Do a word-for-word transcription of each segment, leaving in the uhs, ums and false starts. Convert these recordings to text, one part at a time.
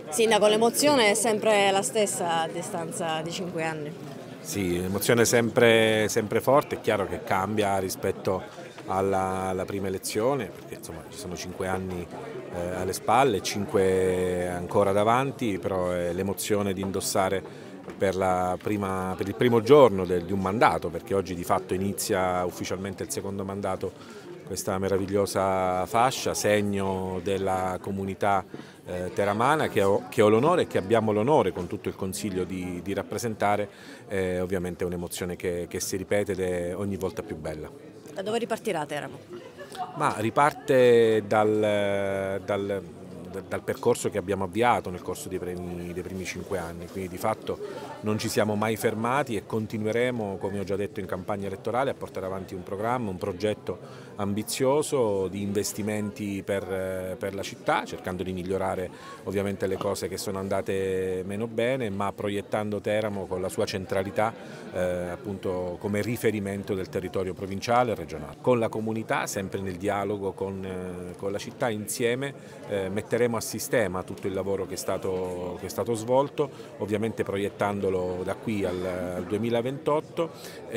Sindaco, l'emozione è sempre la stessa a distanza di cinque anni? Sì, l'emozione è sempre, sempre forte, è chiaro che cambia rispetto alla, alla prima elezione, perché insomma ci sono cinque anni eh, alle spalle, cinque ancora davanti, però è l'emozione di indossare per, la prima, per il primo giorno del, di un mandato, perché oggi di fatto inizia ufficialmente il secondo mandato questa meravigliosa fascia, segno della comunità eh, teramana che ho, che ho l'onore e che abbiamo l'onore con tutto il Consiglio di, di rappresentare, eh, ovviamente è un'emozione che, che si ripete ed è ogni volta più bella. Da dove ripartirà Teramo? Ma riparte dal, dal, dal percorso che abbiamo avviato nel corso dei primi, dei primi cinque anni, quindi di fatto non ci siamo mai fermati e continueremo, come ho già detto in campagna elettorale, a portare avanti un programma, un progetto ambizioso di investimenti per, per la città, cercando di migliorare ovviamente le cose che sono andate meno bene, ma proiettando Teramo con la sua centralità eh, appunto come riferimento del territorio provinciale e regionale. Con la comunità, sempre nel dialogo con, eh, con la città, insieme eh, metteremo a sistema tutto il lavoro che è stato, che è stato svolto, ovviamente proiettandolo da qui al, al duemilaventotto.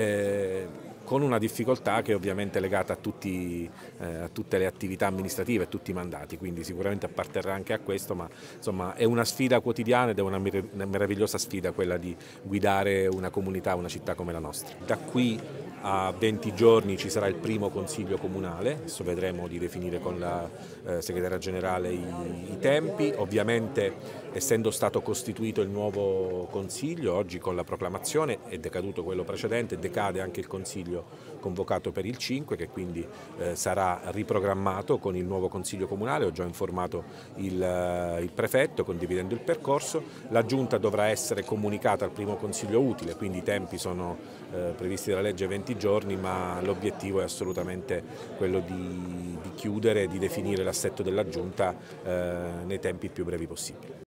Eh, con una difficoltà che è ovviamente legata a, tutti, eh, a tutte le attività amministrative, a tutti i mandati, quindi sicuramente apparterrà anche a questo, ma insomma è una sfida quotidiana ed è una, una meravigliosa sfida quella di guidare una comunità, una città come la nostra. Da qui a venti giorni ci sarà il primo consiglio comunale, adesso vedremo di definire con la eh, segretaria generale i, i tempi, ovviamente essendo stato costituito il nuovo consiglio, oggi con la proclamazione è decaduto quello precedente, decade anche il consiglio convocato per il cinque, che quindi eh, sarà riprogrammato con il nuovo consiglio comunale. Ho già informato il, il prefetto condividendo il percorso, la giunta dovrà essere comunicata al primo consiglio utile, quindi i tempi sono eh, previsti dalla legge venti giorni, ma l'obiettivo è assolutamente quello di, di chiudere e di definire l'assetto della giunta eh, nei tempi più brevi possibili.